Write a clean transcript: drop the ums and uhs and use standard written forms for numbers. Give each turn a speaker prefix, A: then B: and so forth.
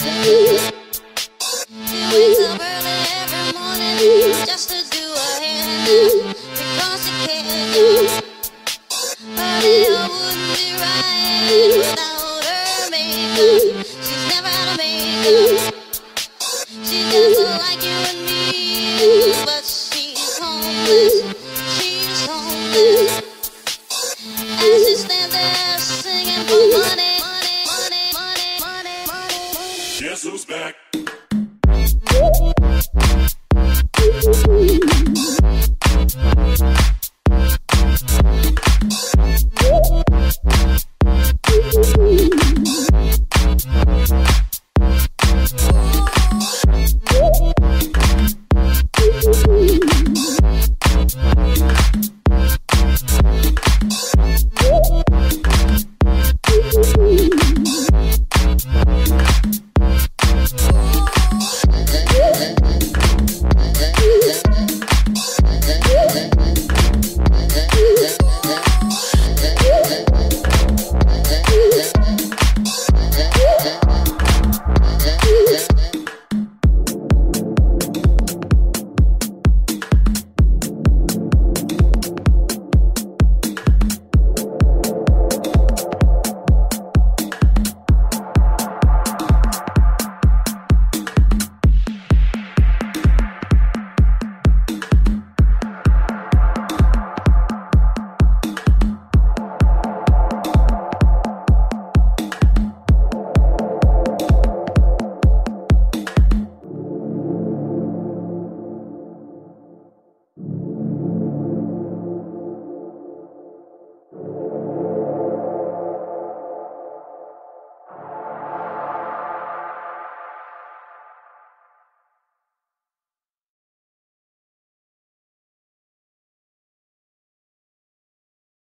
A: wakes up early every morning just to do her hair because she cares. Her hair wouldn't be right without her makeup. She's never had a makeup. She's just like you and me, but she's homeless. She's homeless. As she stands there singing for money, money, money, money, money, money, money.
B: Guess who's back?